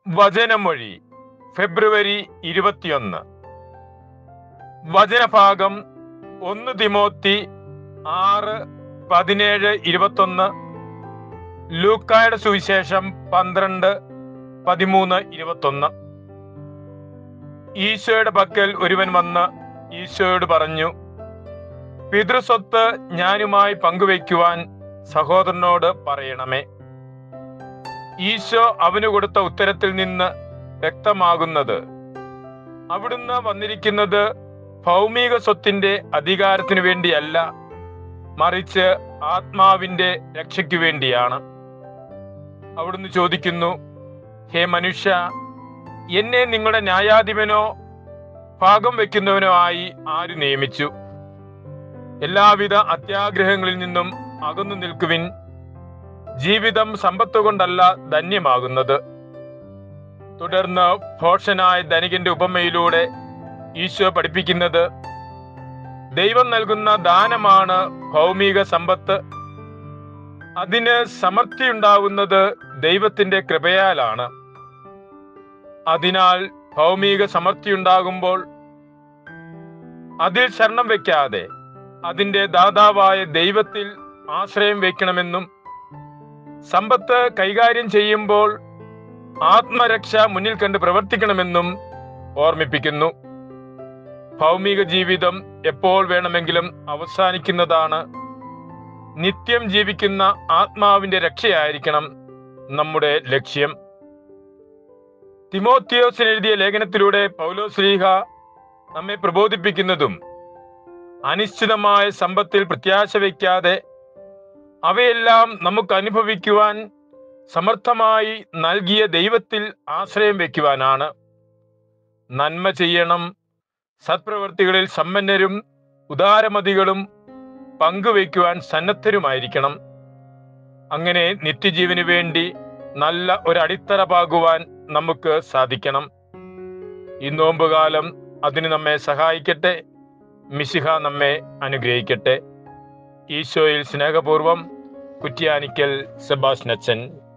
വചനമൊഴി ഫെബ്രുവരി 21. വചനഭാഗം 1 തിമോത്തി 6:17-21, ലൂക്കായുടെ സുവിശേഷം 12:13-21. ഈശോയുടെ പക്കൽ ഒരുവൻ വന്ന് ഈശോയോട് പറഞ്ഞു, പിതൃസ്വത്ത് ഞാനുമായി പങ്കുവയ്ക്കുവാൻ സഹോദരനോട് പറയണമേ. ഈശോ അവന് കൊടുത്ത ഉത്തരത്തിൽ നിന്ന് വ്യക്തമാകുന്നത്, അവിടുന്ന് വന്നിരിക്കുന്നത് ഭൗമിക സ്വത്തിന്റെ അധികാരത്തിനു വേണ്ടിയല്ല, മറിച്ച് ആത്മാവിന്റെ രക്ഷയ്ക്കു വേണ്ടിയാണ്. അവിടുന്ന് ചോദിക്കുന്നു, ഹേ മനുഷ്യ, എന്നെ നിങ്ങളുടെ ന്യായാധിപനോ ഭാഗം വയ്ക്കുന്നവനോ ആയി ആര് നിയമിച്ചു? എല്ലാവിധ അത്യാഗ്രഹങ്ങളിൽ നിന്നും അകന്നു നിൽക്കുവിൻ. ജീവിതം സമ്പത്ത് കൊണ്ടല്ല ധന്യമാകുന്നത്. തുടർന്ന് ഭോഷനായ ധനികന്റെ ഉപമയിലൂടെ ഈശോ പഠിപ്പിക്കുന്നത്, ദൈവം നൽകുന്ന ദാനമാണ് ഭൗമിക സമ്പത്ത്. അതിന് സമൃദ്ധിയുണ്ടാകുന്നത് ദൈവത്തിന്റെ കൃപയാലാണ്. അതിനാൽ ഭൗമിക സമൃദ്ധിയുണ്ടാകുമ്പോൾ അതിൽ ശരണം വയ്ക്കാതെ അതിന്റെ ദാതാവായ ദൈവത്തിൽ ആശ്രയം വയ്ക്കണമെന്നും, സമ്പത്ത് കൈകാര്യം ചെയ്യുമ്പോൾ ആത്മരക്ഷ മുന്നിൽ കണ്ട് പ്രവർത്തിക്കണമെന്നും ഓർമ്മിപ്പിക്കുന്നു. ഭൗമിക ജീവിതം എപ്പോൾ വേണമെങ്കിലും അവസാനിക്കുന്നതാണ്. നിത്യം ജീവിക്കുന്ന ആത്മാവിന്റെ രക്ഷയായിരിക്കണം നമ്മുടെ ലക്ഷ്യം. തിമോത്തിയോസിന് എഴുതിയ ലേഖനത്തിലൂടെ പൗലോസ് ശ്ലീഹ നമ്മെ പ്രബോധിപ്പിക്കുന്നതും, അനിശ്ചിതമായ സമ്പത്തിൽ പ്രത്യാശ വയ്ക്കാതെ അവയെല്ലാം നമുക്ക് അനുഭവിക്കുവാൻ സമർത്ഥമായി നൽകിയ ദൈവത്തിൽ ആശ്രയം വയ്ക്കുവാനാണ്. നന്മ ചെയ്യണം, സത്പ്രവൃത്തികളിൽ സമ്പന്നരും ഉദാരമതികളും പങ്കുവയ്ക്കുവാൻ സന്നദ്ധരുമായിരിക്കണം. അങ്ങനെ നിത്യജീവന് വേണ്ടി നല്ല ഒരടിത്തറ പാകുവാൻ നമുക്ക് സാധിക്കണം. ഈ നോമ്പുകാലം അതിന് നമ്മെ സഹായിക്കട്ടെ. മിശിഹ നമ്മെ അനുഗ്രഹിക്കട്ടെ. ഈശോയിൽ സ്നേഹപൂർവം, കുറ്റ്യാനിക്കൽ സെബാസ്റ്റ്യൻ അച്ഛൻ.